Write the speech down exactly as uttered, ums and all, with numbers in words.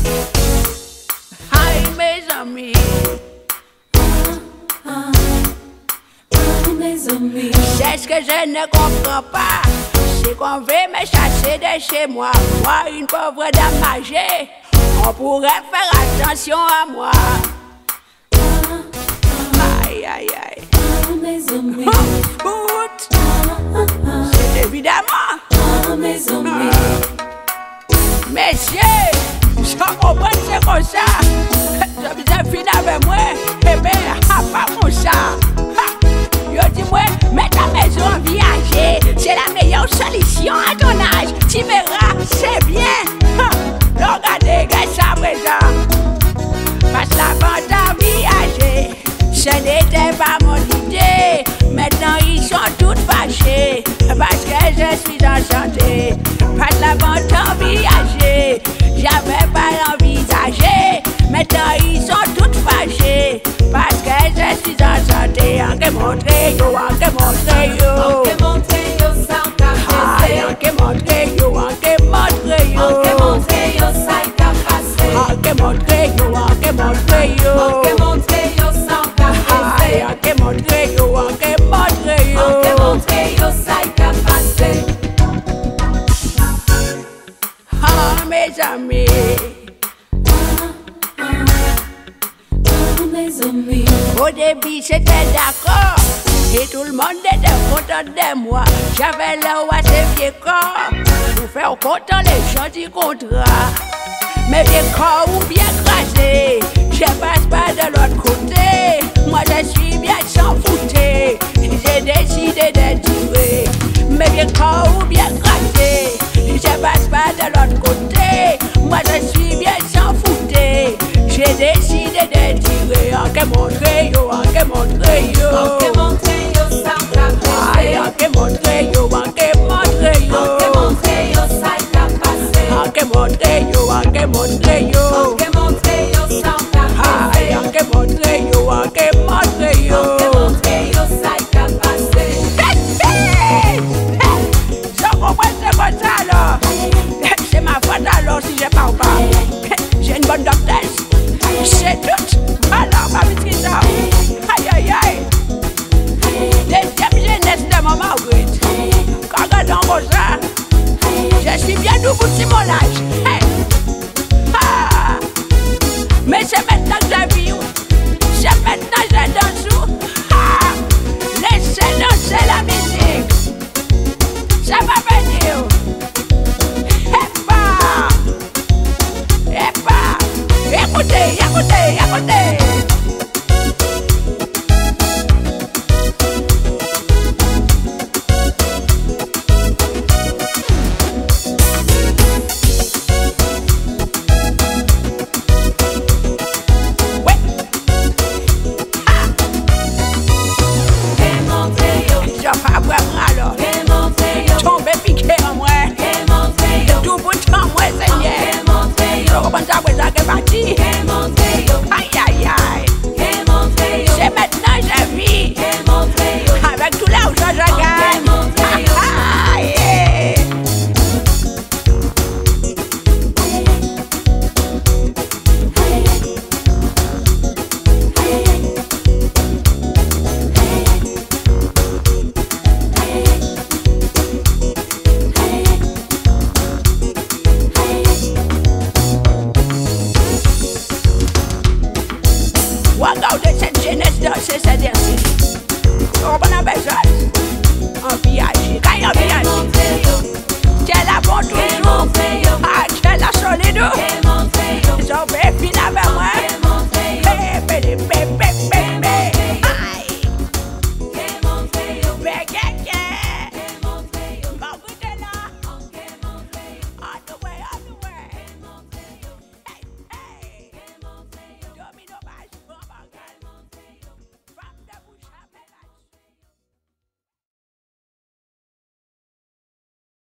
Aïe mes amis, Mes amis, c'est ce que je ne comprends pas. C'est qu'on veut me chasser de chez moi. Moi, une pauvre dame âgée, on pourrait faire attention à moi. Aïe, aïe, aïe. mes amis, Bout, c'est évidemment. mes amis, Messieurs, je comprends c'est comme ça. Je vous ai fini avec moi. Eh bien, pas mon ça. Je dis moi, mets ta maison viager. C'est la meilleure solution à ton âge. Tu verras, c'est bien. Regardez, regarde ça présent. Passe la vente à viager. Ce n'était pas mon idée. Maintenant ils sont toutes fâchés parce que je suis enchanté. Passe la vente à viager. J'avais pas envisagé. Maintenant ils sont toutes fâchés parce que je suis enchanté. En que montrer yo, en que montrer yo. que monter yo sans Aïe, en que montrer yo, en que montrer yo. que monter yo sans capacité, En que montrer yo, en que montrer yo. que monter yo sans Aïe, capacité, en que montrer yo, en que montrer yo. que monter yo sans capacité. Ah, mes amis, Mes amis, au début c'était d'accord et tout le monde était content de moi. J'avais le roi ses vieux corps pour faire content les gens du contrat. Mes vieux corps ou bien crasés, je passe pas de l'autre côté. Moi je suis bien sans fouter, j'ai décidé de tirer. Mes vieux corps ou bien crasés, je passe pas de l'autre côté. Moi je suis bien sans fouter, j'ai décidé de tirer. En que montrer yo, en que montrer yo. que monter yo sans Aïe, capacité, en que montrer yo, en que montrer yo. que monter yo sans capacité, En que montrer yo, en que montrer yo. que monter yo sans Aïe, capacité, en que montrer yo, en que montrer yo. que monter yo sans capacité. Je comprends c'est comme ça alors. C'est ma faute alors si je parle pas. J'ai une bonne doctesse. C'est tout. Alors ma maîtrise ça. Aïe aïe aïe. Deuxième jeunesse de ma Marguerite. Quand on regarde comme ça, je suis bien debout sur mon âge.